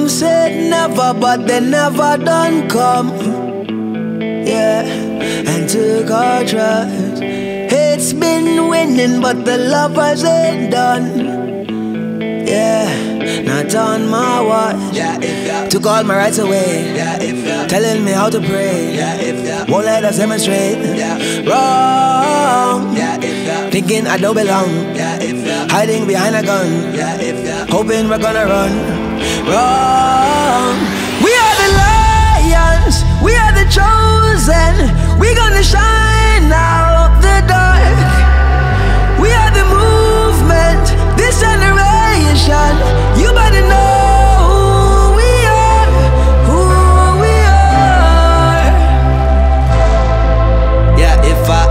Some said never, but they never done come. Yeah, and took our trust. It's been winning, but the lovers ain't done. Yeah, not on my watch. Took all my rights away. Telling me how to pray. Won't let us demonstrate. Wrong. Thinking I don't belong. Hiding behind a gun. Hoping we're gonna run. Wrong. We are the lions. We are the chosen. We gonna shine out the dark. We are the movement. This generation. You better know who we are. Who we are. Yeah, if I.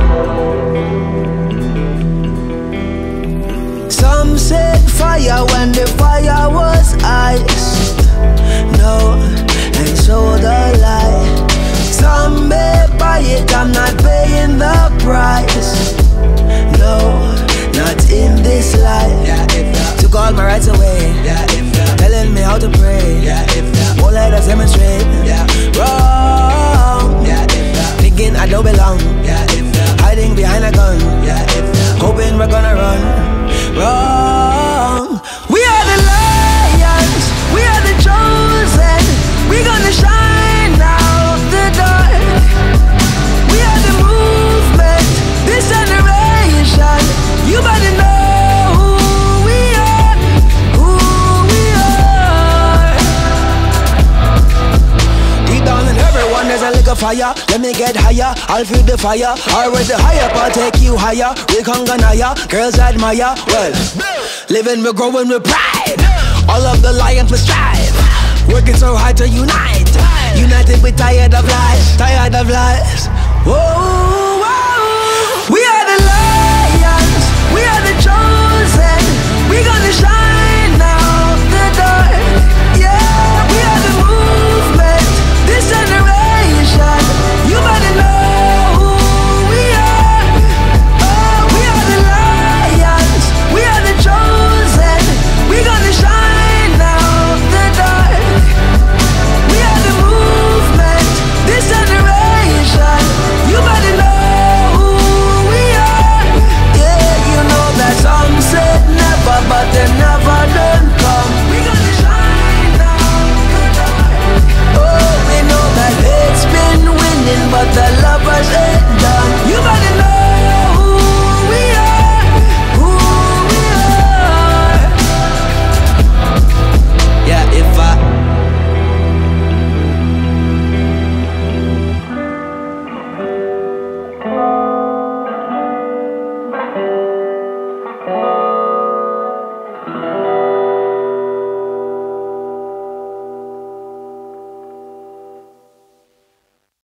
Some said fire when the fire was ice. No, and so the light. Some may buy it, I'm not paying the price. No, not in this life. Took all my rights away. Telling me how to pray. Won't let us demonstrate. Wrong. Thinking I don't belong. Hiding behind a gun. Hoping we're gonna run. Wrong. We are the lions. We are the chosen. We gonna shine out the dark. We are the movement. This generation. You better know who we are. Who we are. Deep down in everyone there's a little fire. Let me get higher, I'll feel the fire. Or with the higher, I'll take you higher. We conganaya, girls admire. Well, living, we're growing with pride. All of the lions we strive. Working so hard to unite. United, we tired of lies. Tired of lies. Whoa, whoa. We are the lions. We are the chosen. We gonna shine out the dark. Yeah, we are the movement. This generation. You better know who we are. Oh, we are the lions. We are the chosen. We gonna shine out the dark. We are the movement. This generation. You better know who we are. Yeah, you know that some said never, but they never done come. We gonna shine out the dark. Oh, we know that it's been winning, but the lovers ain't done. You better know who we are. Who we are. Yeah, if I.